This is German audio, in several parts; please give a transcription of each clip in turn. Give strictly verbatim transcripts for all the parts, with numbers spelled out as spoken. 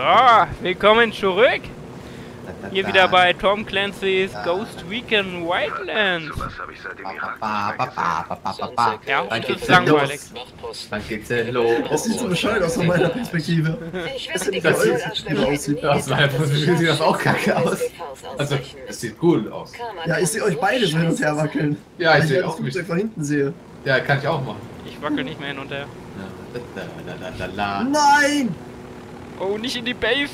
So, willkommen zurück. Hier wieder bei Tom Clancy's Ghost Recon Wildlands. Ja, Dann das geht's ist ja langweilig. los. Dann geht's ja los. Das sieht so bescheuert aus von meiner Perspektive. Das sieht das sieht aus meiner Perspektive sieht das auch kacke aus. Also, es sieht cool aus. Ja, ich sehe euch beide so hin und her wackeln. Ja, ich weil sehe das auch mich. Flugzeug von hinten sehe. Ja, kann ich auch machen. Ich wackel nicht mehr hin und her. Nein! Oh, nicht in die Base.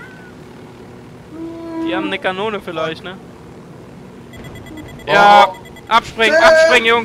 Die haben eine Kanone vielleicht, ne? Ja, abspringen, abspringen, Jungs.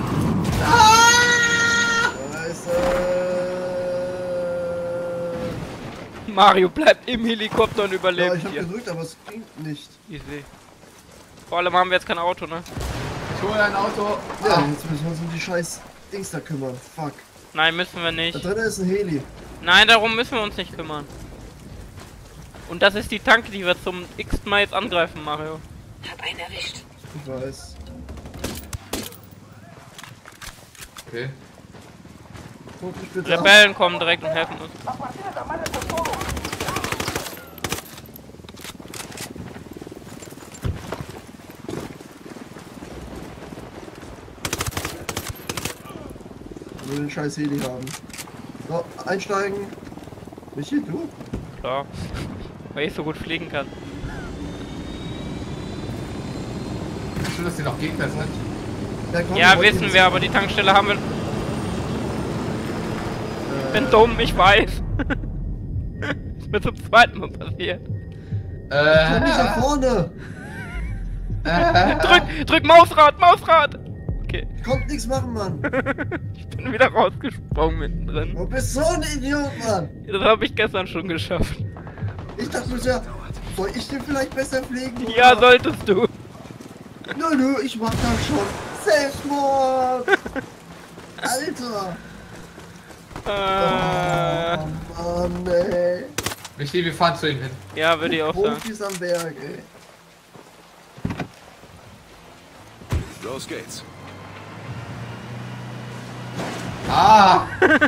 Mario bleibt im Helikopter und überlebt Ja, ich hab hier. gedrückt, aber es klingt nicht. Ich sehe. Vor allem haben wir jetzt kein Auto, ne? Ich hole ein Auto. Ja, jetzt müssen wir uns um die scheiß Dings da kümmern. Fuck. Nein, müssen wir Da nicht. drin ist ein Heli. Nein, darum müssen wir uns nicht kümmern. Und das ist die Tanke, die wir zum x-ten Mal jetzt angreifen, Mario. Hab einen erwischt. Ich weiß. Okay. Guck mich bitte ab. Rebellen kommen direkt und helfen uns. Ich will den scheiß Heli haben. So, einsteigen. Michi, du? Klar. Weil ich so gut fliegen kann. Schön, dass hier noch Gegner sind. Ja, komm, Ja, wir wollten wissen jetzt- wir, aber die Tankstelle haben wir. Ich bin dumm, ich weiß. Ist mir zum zweiten Mal passiert. Komm nicht nach Äh, vorne! äh, Drück, drück Mausrad, Mausrad! Okay, Ich konnte nichts machen, Mann! ich bin wieder rausgesprungen mittendrin. Du bist so ein Idiot, Mann! Das habe ich gestern schon geschafft. Ich dachte mir ja, soll ich den vielleicht besser pflegen? Ja, oder? solltest du. Nö, nö, ich mach das schon. Selbstmord! Alter! Äh, Oh Mann, ey. Michi, wir fahren zu ihm hin. ja, würde ich auch sagen. Profis am Berg, ey. Los geht's. Ah!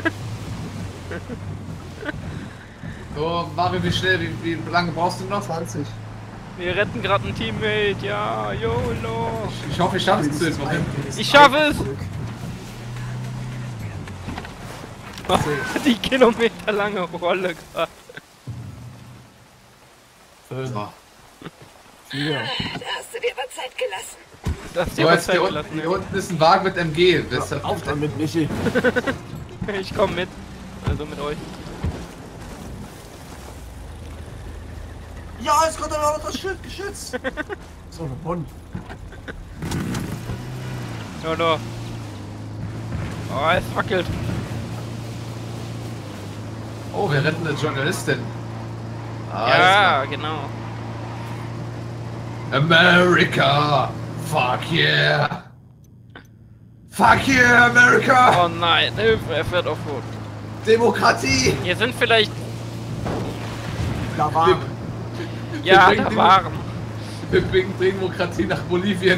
So, Mario, wie schnell, wie, wie lange brauchst du noch? zwanzig. Wir retten gerade ein Teammate, ja, YOLO. Ich, ich hoffe, ich schaffe es zu jetzt noch hin. Ich schaffe es! Die kilometerlange Rolle gerade. So. Vier. Da hast du dir aber Zeit gelassen. Das ist So, ja was jetzt hier, Zeit unten, gelassen. hier unten ist ein Wagen mit M G. Das ist Auf damit, Michi. Ich komm mit. Also mit euch. Ja, jetzt kommt aber noch das Schild geschützt. So, ein Hund. YOLO. Oh, es wackelt. Oh, wir retten eine Journalistin. Ah, Ja, genau. America! Fuck yeah! Fuck yeah, America! Oh nein, Hilfe, er fährt auf Rot. Demokratie! Hier sind vielleicht. Da war. Ja, bringen da die- waren. Wir bringen Demokratie nach Bolivien.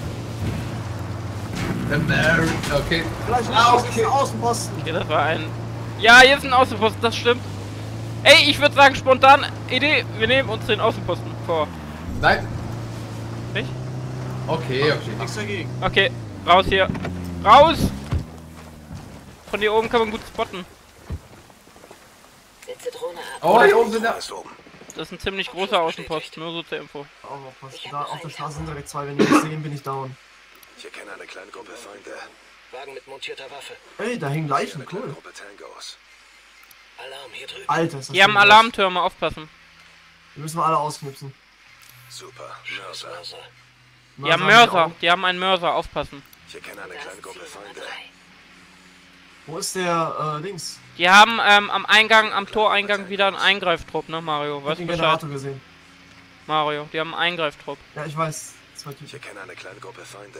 America, okay. Vielleicht Ah, ist okay. ein Außenposten. Okay, das war ein. Ja, hier ist ein Außenposten, das stimmt. Ey, ich würde sagen, spontan Idee, wir nehmen uns den Außenposten vor. Nein. Nicht? Okay, okay. Nichts dagegen. Okay, raus hier. Raus! Von hier oben kann man gut spotten. Setze Drohne ab. Oh, hier oben sind da. Ist oben. Das ist ein ziemlich großer Außenposten, nur so zur Info. Aufpassen. Da auf der Straße sind direkt zwei. Wenn die mich sehen, bin ich down. Ich erkenne eine kleine Gruppe Feinde. Wagen mit montierter Waffe. Ey, da hängen Leichen. Eine kleine Cool. Gruppe Tangos. Alarm hier drüben. Alter, ist das Die haben schön groß. Alarmtürme, aufpassen. Die müssen wir alle ausknipsen. Super. Mörser. Mörser. Die haben Mörser Mörser, auch. die haben einen Mörser, aufpassen. Ich erkenne eine Das kleine Gruppe Ziel Nummer Feinde. drei. Wo ist der, äh, Dings? Die haben ähm, am Eingang, am Toreingang wieder einen Eingreiftrupp, ne Mario? Ich hab Weißt du den Bescheid? Generator gesehen. Mario, die haben einen Eingreiftrupp. Ja, ich weiß. Zwei Ich Typen. erkenne eine kleine Gruppe Feinde.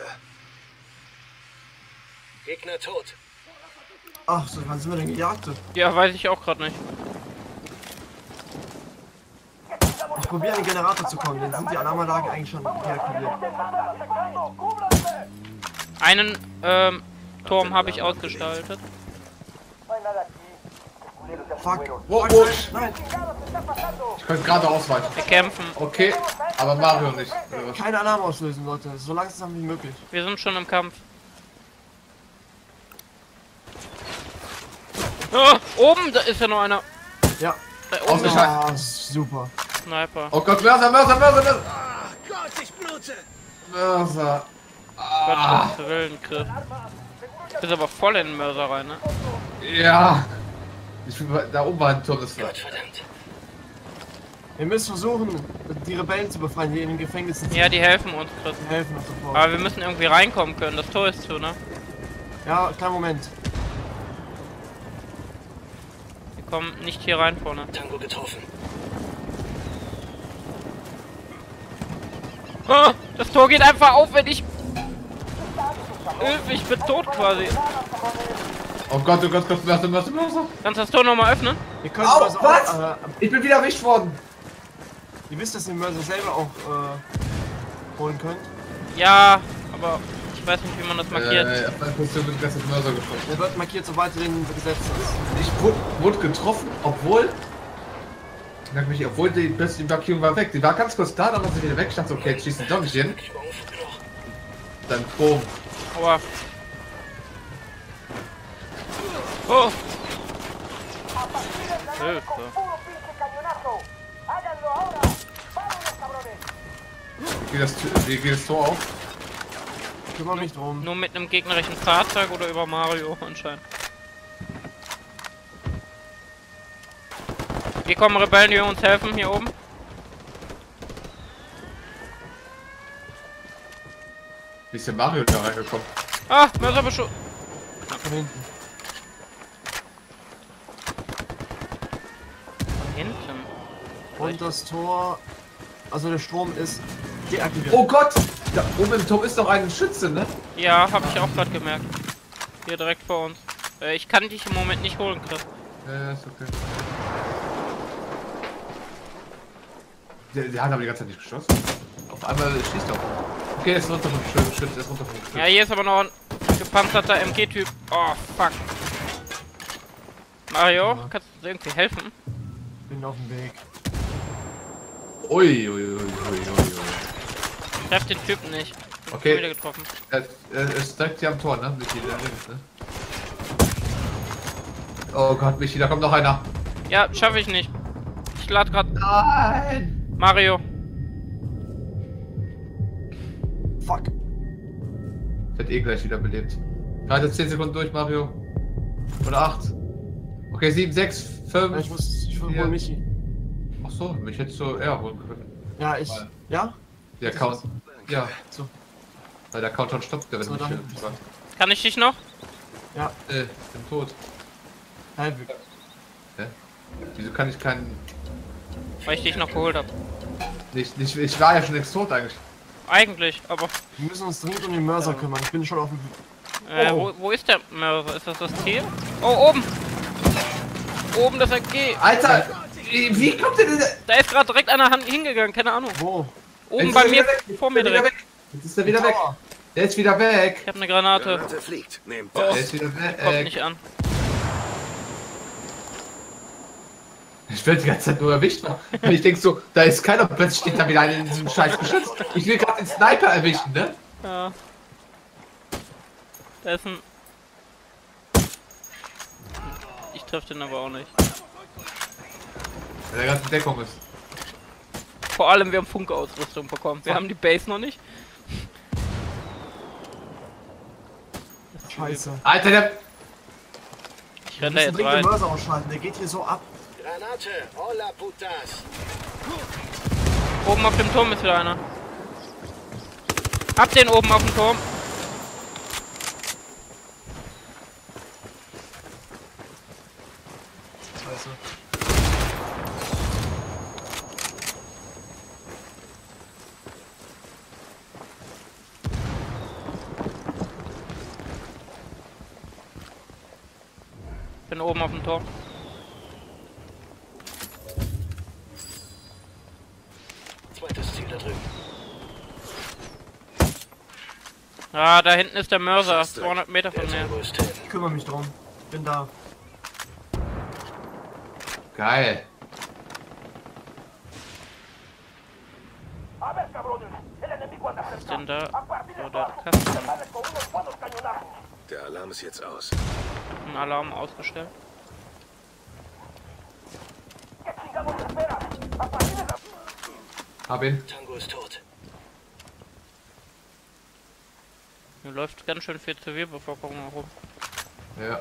Gegner tot. Ach, so, wann sind wir denn gejagt? Ja, weiß ich auch gerade nicht. Ich probiere an den Generator zu kommen, dann sind die Alarmanlagen eigentlich schon deaktiviert. Einen ähm, Turm habe ich ausgestaltet. Fuck. Wo, Fuck. wo? Nein, Ich könnte gerade ausweichen. Wir kämpfen. Okay, aber Mario nicht. Oder was? keinen Alarm auslösen, Leute. So langsam wie möglich. Wir sind schon im Kampf. Oh, oben, da ist ja noch einer. Ja. Da oben ist Ausgeschaltet. Ah, super. ein Sniper. Oh Gott, Mörser, Mörser, Mörser, Mörser! Ach Gott, ich blute! Mörser. Ah, Gott, Willen-Griff. Ist aber voll in den Mörser rein, ne? ja. Ich bin, bei- da oben war ein Turm, das war. Gott verdammt. Wir müssen versuchen, die Rebellen zu befreien, die in den Gefängnissen sind. Ja, die helfen uns, Chris. Die helfen uns sofort. Aber wir müssen irgendwie reinkommen können. Das Tor ist zu, ne? Ja, kleinen Moment. Wir kommen nicht hier rein vorne. Tango getroffen. Oh, das Tor geht einfach auf, wenn ich... Öf, ich bin tot quasi. Oh Gott, oh Gott, Gott, Mörser, Mörser, Mörser. Kannst du das Tor nochmal öffnen? Ihr könnt Au, also was? auch, äh, Ich bin wieder erwischt worden. ihr wisst, dass ihr Mörser selber auch äh, holen könnt. Ja, aber ich weiß nicht, wie man das markiert. Äh, auf meine Position wird das Mörser getroffen. Der wird markiert, sobald ihr den gesetzt ist. Ich wurde, wurde getroffen, obwohl. Merk mich, obwohl die beste Markierung war weg. Die war ganz kurz da, dann war sie wieder weg. Ich dachte, okay, jetzt schießt ein Dongchen. Dann boom. Aua. Oh. Hilfe. Geht das, wie geht das Tor auf? Ich kümmere mich drum. Nur mit einem gegnerischen Fahrzeug oder über Mario anscheinend. Hier kommen Rebellen, die uns helfen, hier oben. Wie ist der Mario da reingekommen? Ah, Mörserbeschuss. Von hinten. Hinten. Und das Tor, also der Strom ist deaktiviert. Oh Gott! Da oben im Turm ist doch ein Schütze, ne? Ja, habe ich auch gerade gemerkt. Hier direkt vor uns. Äh, ich kann dich im Moment nicht holen, Chris. Ja, ist okay. Der, der hat aber die ganze Zeit nicht geschossen. Auf einmal schießt er. Okay, er ist runter vom Schütz, er ist runter vom Schütz. Ja, hier ist aber noch ein gepanzerter M G-Typ. Oh, fuck. Mario, Ja. kannst du uns irgendwie helfen? Bin auf dem Weg. Ui, ui, ui, ui, ui, ui. Ich treff den Typen nicht. Ich hab Okay. ihn wieder getroffen. Er, er ist direkt hier am Tor, ne? Michi, da links, ne? Oh Gott, Michi, da kommt noch einer. Ja, schaffe ich nicht. Ich lade gerade Nein! Mario. Fuck. Wird eh gleich wieder belebt. Gerade zehn Sekunden durch, Mario. Oder acht. Okay, sieben, sechs, Ja, fünf. ich muss, ich hol vier. Michi. Ach so, mich hättest du eher holen können. Ja, ich, ja? Der Count. Ja, So, weil der Countdown stoppt, der wenn So, du mich dann- hilfst. Kann ich dich noch? ja, Äh, bin tot. halbwegs. Hä? Wieso kann ich keinen. Weil ich dich noch geholt habe. Nicht, nicht, ich war ja schon längst tot eigentlich. Eigentlich, aber... Wir müssen uns dringend um den Mörser kümmern. Ich bin schon auf dem... Äh, Oh. wo, wo ist der Mörser? Ist das das Ziel? Oh, oben! Oben das M G. Alter! Wie, wie kommt der denn? da- Da ist gerade direkt einer Han- hingegangen, keine Ahnung. Wo? Oben Jetzt bei ist er mir, wieder weg. vor mir Jetzt ist er direkt. wieder weg. Jetzt ist er wieder weg. Tower. Der ist wieder weg. Ich habe eine Granate. Granate fliegt. Nehmt Oh. Der das. ist wieder Kommt weg. nicht an. Ich werde die ganze Zeit nur erwischt. Und ich denk so, da ist keiner, plötzlich steht da wieder einer in diesem scheiß Geschütz. Ich will gerade den Sniper erwischen, ne? Ja. Da ist ein... Ich treffe den aber auch nicht. Weil der ganze Deckung ist. Vor allem, wir haben Funkausrüstung bekommen. Wir haben die Base noch nicht. Scheiße. Alter, der. Ich Wir renne da müssen jetzt dringend den rein. Mörser ausschalten. Der geht hier so ab. Granate, hola putas. Oben auf dem Turm ist wieder einer. Hab den oben auf dem Turm. Scheiße. Bin oben auf dem Turm. Zweites Ziel da drüben. Ah, da hinten ist der Mörser. Fast weg. zweihundert Meter von Der mir. Tango ist hin. Ich kümmere mich drum. Bin da. Geil. Was ist denn da? So, der Kasten. Der Alarm ist jetzt aus. Ein Alarm ausgestellt. Hab ihn. Tango ist tot. Hier läuft ganz schön viel Zivilbevölkerung herum. Ja.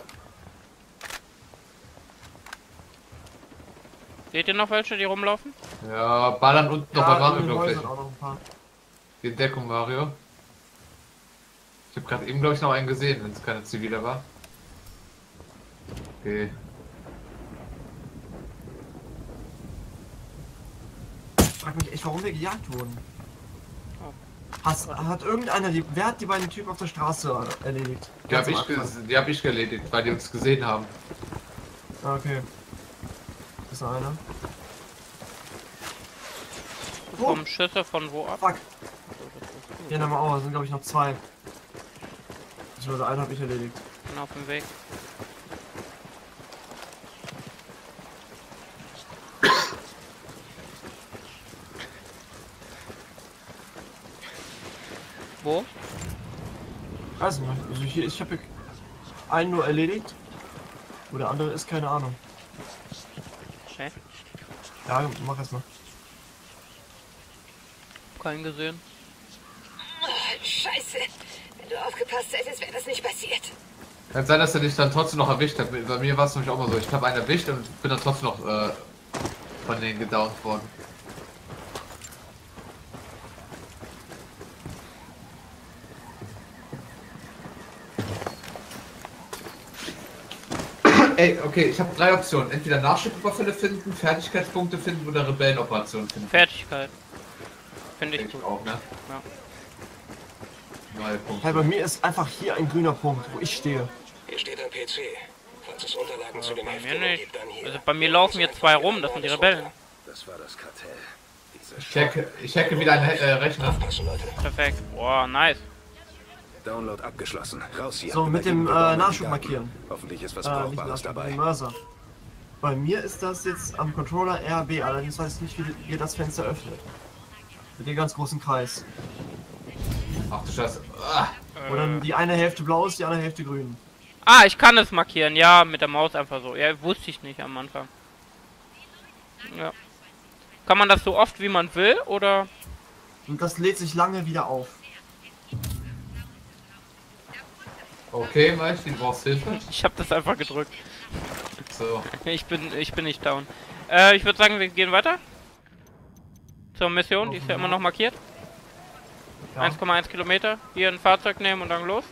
Seht ihr noch welche, die rumlaufen? Ja, ballern unten noch bei Ja, Mario, in den glaube ich. Häusern auch noch ein paar. Die Entdeckung, Mario. Ich habe gerade eben, glaube ich, noch einen gesehen, wenn es keine Zivile war. Okay. Ich frag mich echt, warum wir gejagt wurden. Hast, hat irgendeiner die. Wer hat die beiden Typen auf der Straße erledigt? Die habe Ganz ich, am Anfang. ges- die hab ich erledigt, weil die uns gesehen haben. Ah, okay. Ist noch einer. Oh, Kommen Schüsse von wo ab? fuck. Hier in der Mauer sind, glaube ich, noch zwei. Also einen habe ich erledigt. Bin auf dem Weg. Wo? Weiß nicht. Also hier, ich habe einen nur erledigt. Wo der andere ist, keine Ahnung. Okay. Ja, mach erst mal. Keinen gesehen. Scheiße! Wenn du aufgepasst hättest, wäre das nicht passiert. Kann sein, dass er dich dann trotzdem noch erwischt hat. Bei mir war es nämlich auch mal so. Ich habe einen erwischt und bin dann trotzdem noch äh, von denen gedownt worden. Ey, okay, ich habe drei Optionen. Entweder Nachschubüberfälle finden, Fertigkeitspunkte finden oder Rebellenoperationen finden. Fertigkeit. Finde ich Ich gut. auch, ne? Ja. Neue Punkte. Hey, bei mir ist einfach hier ein grüner Punkt, wo ich stehe. Hier steht ein P C. Falls es Unterlagen zu den Bei mir Häftlingen nicht. gibt, dann hier. Also bei mir laufen hier zwei rum, das sind die Rebellen. Das war das Kartell. Diese Ich hacke, ich hacke wieder einen äh, Rechner. Aufpassen, Leute. Perfekt. Boah, nice. Download abgeschlossen. Raus hier. So, mit dem äh, Nachschub markieren. Hoffentlich ist was Äh, nicht Brauchbares Nachschub, dabei. den Mörser. Bei mir ist das jetzt am Controller R B, allerdings weiß ich nicht, wie ihr das Fenster öffnet. Mit dem ganz großen Kreis. Ach du Scheiße. Ah, Wo dann die eine Hälfte blau ist, die andere Hälfte grün. Ah, ich kann es markieren. Ja, mit der Maus einfach so. Ja, wusste ich nicht am Anfang. Ja. Kann man das so oft wie man will, oder? Und das lädt sich lange wieder auf. okay, Mike, du brauchst Hilfe. Ich habe das einfach gedrückt. So. Ich bin, ich bin nicht down. Äh, ich würde sagen, wir gehen weiter. Zur Mission, die ist ja immer noch markiert. Ja. eins Komma eins Kilometer. Hier ein Fahrzeug nehmen und dann los.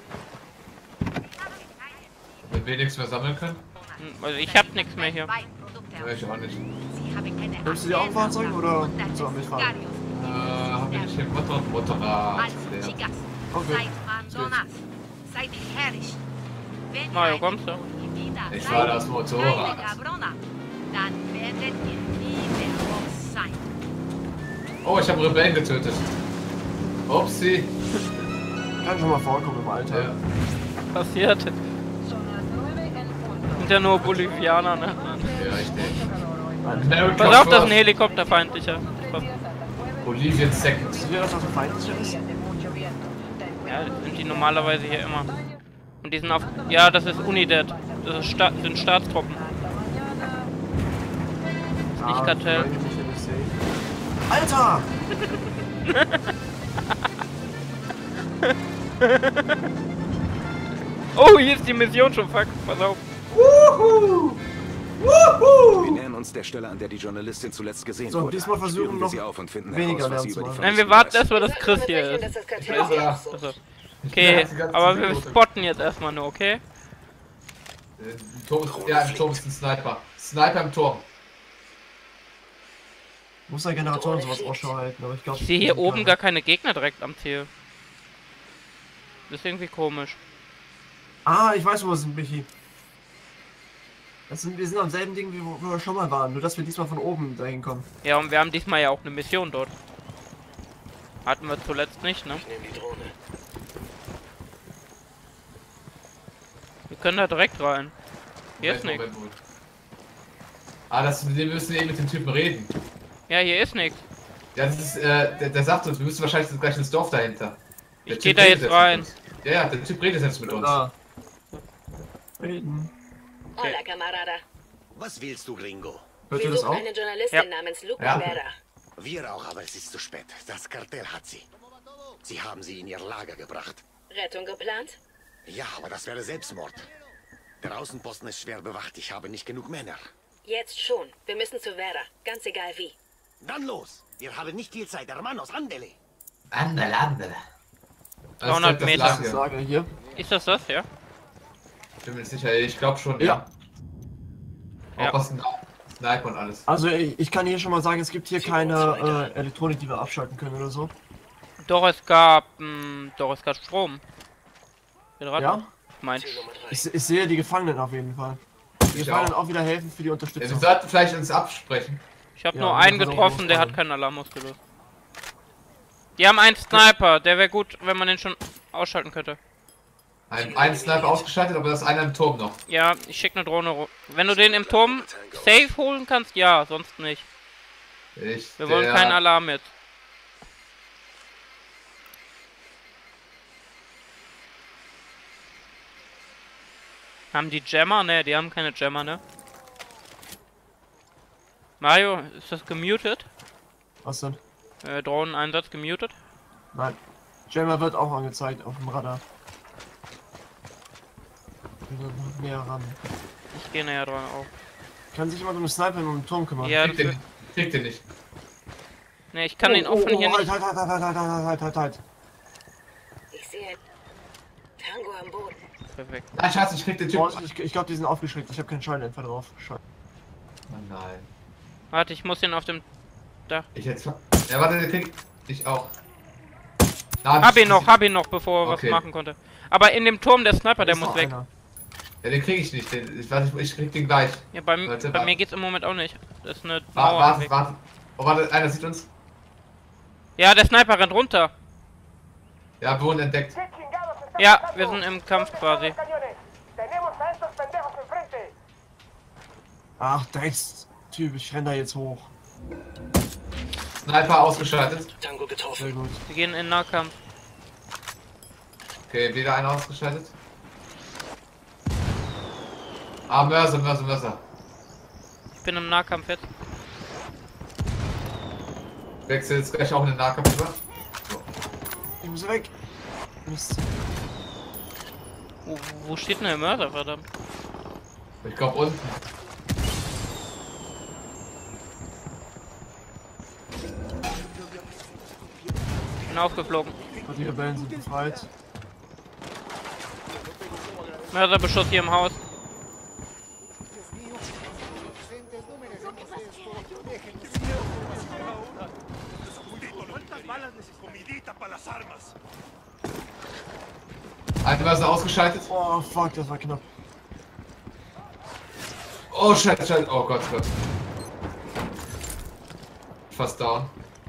Wenn wir nichts mehr sammeln können? Hm, Also ich hab nichts mehr hier. Ja, ich auch nicht. Nimmst du dir auch ein Fahrzeug oder soll ich fahren? Äh, haben wir nicht den Motor Motorrad leer. Okay. Seid herrlich. Wenn Mario, ihr kommst du? wieder Ich seid, war das Motorrad. keine Gabrona, dann werdet ihr nie mehr los sein. Oh, ich habe Rebellen getötet. Upsi. Kann schon mal vorkommen im Alter. Ja. Passiert. Sind ja nur Bolivianer, ne? Ja, richtig. Pass auf, das ist ein Helikopter feindlicher. Pass- Bolivien Second. Wisst ihr, dass das ein feindlicher ist? Ja, das sind die normalerweise hier immer. Und die sind auf. Ja, das ist Unidad. Das ist Sta sind Staatstruppen. Das ist nicht Kartell. solange ich mich hier nicht sehe. Alter! Oh, hier ist die Mission schon, fuck. Pass auf. Wuhu! Wuhu! Wir nähern uns der Stelle, an der die Journalistin zuletzt gesehen So, wurde. diesmal versuchen Spüren wir noch sie auf und finden weniger heraus, was sie Lärm zu über die machen. Nein, wir Vermissten warten weiß. erstmal, dass Chris hier Versprechen, ist. dass das Kartell Ja. Also. Okay, die ganze aber wir Zeit spotten jetzt erstmal nur, okay? Äh, Im Turm ist, ja, im Turm ist ein Sniper. Sniper im Turm. Muss der Generator und sowas Ausschau halten, aber ich glaube. Ich sehe hier oben gar keine Gegner direkt am Ziel. Das ist irgendwie komisch. Ah, ich weiß, wo wir sind, Michi. Das sind, wir sind am selben Ding, wie wo, wo wir schon mal waren, nur dass wir diesmal von oben dahin kommen. Ja, und wir haben diesmal ja auch eine Mission dort. Hatten wir zuletzt nicht, ne? Ich nehme die Drohne. Wir können da direkt rein. Hier ist Moment, nichts. Moment, Moment. Ah, das, wir müssen eben mit dem Typen reden. Ja, hier ist nichts. Ja, das ist, äh, der, der sagt uns, wir müssen wahrscheinlich gleich ins Dorf dahinter. Der Ich geh Typ da redet jetzt rein. mit uns. Ja, ja, der Typ redet jetzt mit uns. Da. Reden. Hola, Camarada. Was willst du, Gringo? Hört Wir ihr das suchen auch? eine Journalistin Ja. namens Luca Ja. Vera. Wir auch, aber es ist zu spät. Das Kartell hat sie. Sie haben sie in ihr Lager gebracht. Rettung geplant? Ja, aber das wäre Selbstmord. Der Außenposten ist schwer bewacht. Ich habe nicht genug Männer. Jetzt schon. Wir müssen zu Vera. Ganz egal wie. Dann los. Wir haben nicht viel Zeit. Hermanos, andele. Andere, andere. dreihundert Meter. Das ist Lager hier. Ist das das, ja? Ich bin mir nicht sicher, ich glaube schon, ja. Ja. Auch Ja. was ein Sniper und alles. Also ich, ich kann hier schon mal sagen, es gibt hier keine äh, Elektronik, die wir abschalten können oder so. Doch, es gab, mh, doch, es gab Strom. Hydraten? Ja? Mein. Ich, ich sehe die Gefangenen auf jeden Fall. Die Ich Gefangenen auch. auch wieder helfen für die Ja, wir Unterstützung. sollten vielleicht uns absprechen. Ich habe Ja, nur wir einen versuchen getroffen, der hat loszufahren. keinen Alarm ausgelöst. Die haben einen Sniper, der wäre gut, wenn man den schon ausschalten könnte. Ein, ein Sniper ausgeschaltet, aber das ist einer im Turm noch. Ja, ich schicke eine Drohne. ru- Wenn du den im Turm safe holen kannst, ja, sonst nicht. Ich, Wir wollen der- keinen Alarm jetzt. Haben die Jammer? Ne, die haben keine Jammer, ne? Mario, ist das gemutet? Was denn? Äh, Drohneneinsatz gemutet? Nein. Jammer wird auch angezeigt auf dem Radar. Wir sollten noch näher ran. Ich gehe näher dran auch. Kann sich jemand um den Sniper um den Turm kümmern? Ja, Krieg das, den, krieg den nicht. ne, ich kann oh, ihn auch von oh, hier oh, nicht. halt, halt, halt, halt, halt, halt, halt, halt, halt. Ich sehe Tango am Boden. Perfekt. Nein, Schatz, ich krieg den Typ. Vorsicht, ich, ich glaube, die sind aufgeschreckt. Ich habe keinen Scheinenfer drauf. Scheiße. Oh nein. Warte, ich muss ihn auf dem. Ich jetzt. Ja, warte, den krieg ich auch. Na, Hab ihn noch, hab ihn noch, bevor er Okay. was machen konnte. Aber in dem Turm, der Sniper, der Ist muss noch weg. einer. Ja, den krieg ich nicht. Den, ich, warte, ich krieg den gleich. Ja, bei, Warte, bei warte. mir geht's im Moment auch nicht. Das ist eine Wa- Mauer. Warte, weg. warte. Oh, warte, einer sieht uns. Ja, der Sniper rennt runter. Ja, wir wurden entdeckt. Ja, wir sind im Kampf quasi. Ach, Dreckstyp, ich renn da jetzt hoch. Sniper ausgeschaltet. Tango Sehr getroffen. gut. Wir gehen in Nahkampf. Okay, wieder einer ausgeschaltet. Ah, Mörser, Mörser, Mörser. Ich bin im Nahkampf jetzt. Wechsel jetzt gleich auch in den Nahkampf über. Ich muss weg. Mist. Wo, wo steht denn der Mörder, verdammt? Ich glaube unten. Ich bin aufgeflogen. Und die Rebellen sind befreit. Mörderbeschuss hier im Haus. Ein Mörser ausgeschaltet. Oh fuck, das war knapp. Oh, Scheiße, Scheiße. Oh Gott, Gott. Fast down.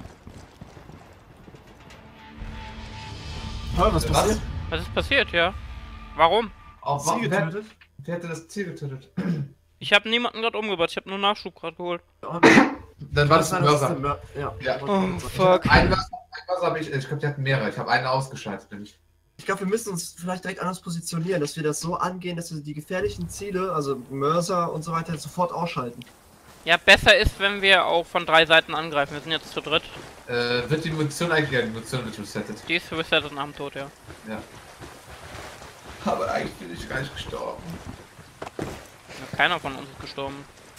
Hör, was Was? passiert? Was ist passiert, ja? Warum? Oh, Sie warum, wer, getötet? wer hätte das Ziel getötet? Ich habe niemanden gerade umgebracht. Ich habe nur Nachschub gerade geholt. Dann war das ein Nein, das ist Mörser. ein Mör- Ja. Ja. Oh, fuck. Ein Mörser, ein Mörser habe ich, ich glaube, die hatten mehrere. Ich habe einen ausgeschaltet, nämlich. Ich glaube, wir müssen uns vielleicht direkt anders positionieren, dass wir das so angehen, dass wir die gefährlichen Ziele, also Mörser und so weiter, sofort ausschalten. Ja, besser ist, wenn wir auch von drei Seiten angreifen. Wir sind jetzt zu dritt. Äh, wird die Munition eigentlich, ja, die Munition wird resettet. Die ist resettet nach dem Tod, ja. Ja. Aber eigentlich bin ich gar nicht gestorben. Ja, keiner von uns ist gestorben.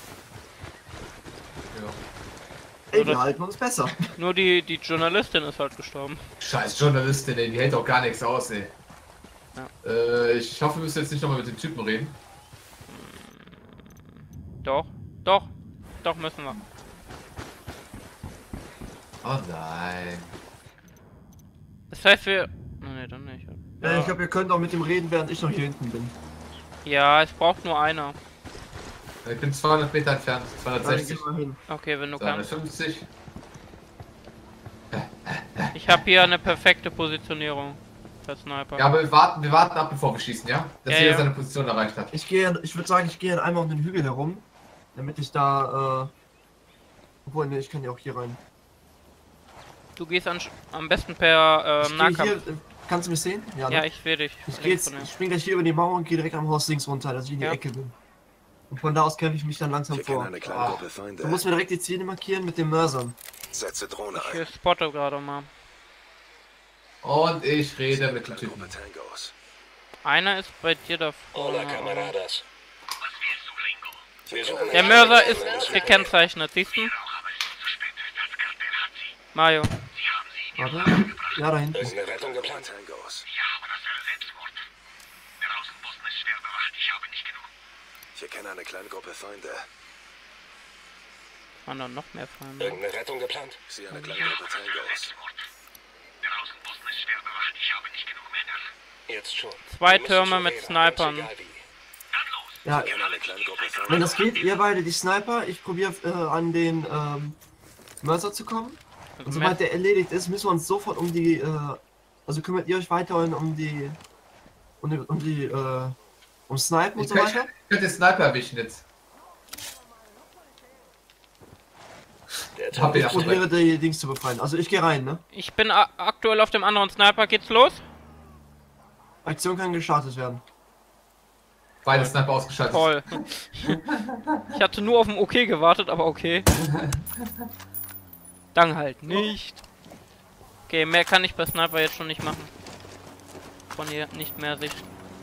Ja. Ey, Oder- wir halten uns besser. Nur die, die Journalistin ist halt gestorben. Scheiß Journalistin, ey, die hält auch gar nichts aus, ey. Ja. Äh, ich hoffe, wir müssen jetzt nicht nochmal mit den Typen reden. Doch, doch, doch müssen wir. Oh nein. Das heißt, wir... Oh, nee, dann nicht. Ja, ich glaube, ihr könnt auch mit dem reden, während ich noch hier hinten bin. Ja, es braucht nur einer. Ich bin zweihundert Meter entfernt, Dann geh zweihundertsechzig, mal hin. Okay, wenn du kannst. zweihundertfünfzig. Ich habe hier eine perfekte Positionierung. Der Sniper. Ja, aber wir warten, wir warten ab, bevor wir schießen, ja? Dass Ja, jeder ja. seine Position erreicht hat. Ich gehe, ich würde sagen, ich gehe einmal um den Hügel herum Damit ich da, äh... Obwohl, ne, ich kann ja auch hier rein. Du gehst an, am besten per Ich ähm, geh Nahkampf. hier, äh, kannst du mich sehen? Ja, ne? Ja, ich sehe dich. Ich, geh Links jetzt, von dir. ich spring gleich hier über die Mauer und gehe direkt am Haus links runter, dass ich in die Ja. Ecke bin. Und von da aus kämpfe ich mich dann langsam Wir kennen vor. eine kleine Ah. Gruppe Feinde. Du musst mir direkt die Ziele markieren mit den Mörsern. Setze Drohne Ich ein. spotte gerade mal. Und ich rede mit dem Kleine Typen. Gruppe Tangos. Einer ist bei dir da vorne. Hola, Camaradas. Wir suchen Der einen Mörser Mann, ist der uns gekennzeichnet, siehst du? Mario. Warte. Ja, da hinten. Ist eine Rettung geplant? Tangos. Ich erkenne eine kleine Gruppe Feinde. Waren da noch mehr Feinde? Irgendeine Rettung geplant? Ich sehe eine kleine Gruppe Tangos. Jetzt schon. Zwei Wir müssen Türme schon mit reden, Snipern. ganz egal wie. Ja, Ich erkenne eine kleine Gruppe Feinde. wenn das geht, ihr beide die Sniper, ich probiere äh, an den ähm, Mörser zu kommen. Und Also sobald der erledigt ist, müssen wir uns sofort um die, äh, also kümmert ihr euch weiterhin um die, um die, um die, äh, um Snipen und Ich so könnte weiter. könnt den Sniper erwischen jetzt. Der Hab Ich ich probiere die Dings zu befreien. Also ich gehe rein, ne? Ich bin a- aktuell auf dem anderen Sniper. Geht's los? Aktion kann gestartet werden. Beide Sniper ausgeschaltet. Toll. Ich hatte nur auf dem OK gewartet, aber okay. Dann halt nicht. Okay, mehr kann ich bei Sniper jetzt schon nicht machen. Von hier nicht mehr Sicht.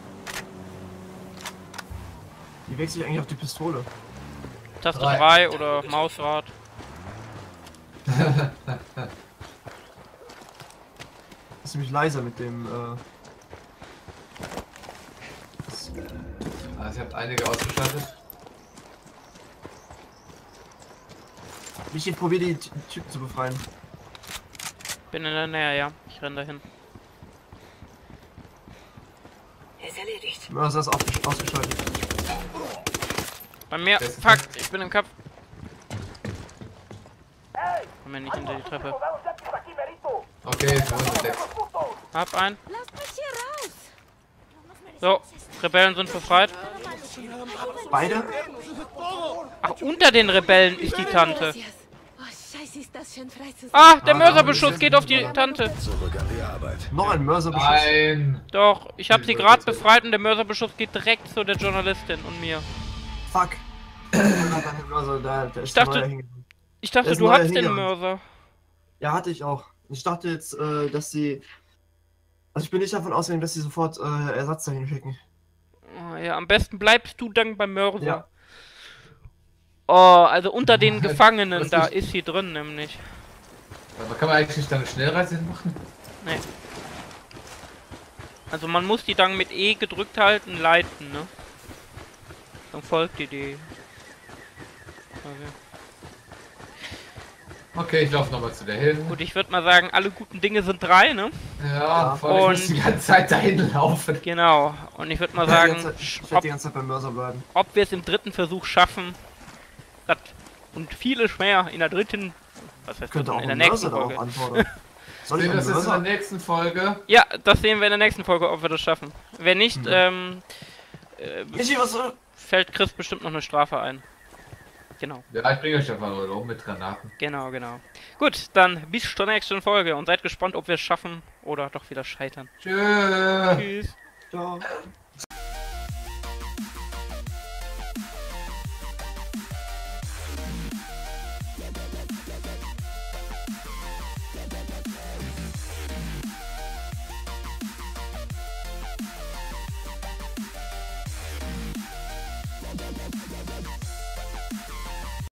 Die wechsle ich eigentlich auf die Pistole. Taste Drei. drei oder Mausrad. Ist nämlich leiser mit dem, äh... das- Also ihr habt einige ausgeschaltet. Ich probiere die Ty- Typen zu befreien. Bin in der Nähe, ja. Ich renn dahin. Ist erledigt. Mörser ist ausgesch- ausgeschaltet. Bei mir, Das ist fuck, fest. ich bin im Kampf. Komm mir nicht hinter die Treppe. Okay, jetzt wollen wir weg. Hab ein. Lasst mich hier raus! So, Rebellen sind befreit. Beide? Ach, unter den Rebellen ist die Tante. Oh, scheiße, ist das schön frei zu sein. Ah, der Ah, Mörserbeschuss geht auf die Tante. Zurück an die Arbeit. Noch ein Mörserbeschuss. Nein. Doch, ich habe sie gerade befreit und der Mörserbeschuss geht direkt zu der Journalistin und mir. Fuck. Der Mörser, der, der ist Ich dachte- neuer hingegangen. Ich dachte, Er ist du neu hast den hingegangen. Mörser. Ja, hatte ich auch. Ich dachte jetzt, äh, dass sie... Also ich bin nicht davon ausgegangen, dass sie sofort äh, Ersatz dahin schicken. Oh, ja, am besten bleibst du dann beim Mörser. Ja. Oh, also unter den Gefangenen, Das da ist- ist sie drin nämlich. Aber kann man eigentlich nicht da eine Schnellreise hinmachen? Nee. Also man muss die dann mit E gedrückt halten, leiten, ne? Dann folgt die die. Okay. Okay, ich laufe nochmal zu der hin. Gut, ich würde mal sagen, alle guten Dinge sind drei, ne? Ja, vor allem, ich muss Und- die ganze Zeit dahin laufen. Genau. Und ich würde mal Ich werde sagen, die ganze Zeit- ich ob, werde die ganze Zeit beim Mörser bleiben. ob wir es im dritten Versuch schaffen. Das und vieles mehr in der dritten. Was heißt Könnte dritten? auch in ein der Mörser nächsten darauf Folge. antworten. Soll ich Sehen wir einen das jetzt in der Mörser? nächsten Folge. Ja, das sehen wir in der nächsten Folge, ob wir das schaffen. Wenn nicht, Mhm. ähm, äh, Michi, was soll... fällt Chris bestimmt noch eine Strafe ein. Genau, Ja, ich bringe euch einfach nur um mit Granaten. genau, genau. Gut, dann bis zur nächsten Folge und seid gespannt, ob wir es schaffen oder doch wieder scheitern. Tschüss. Tschüss. Ciao.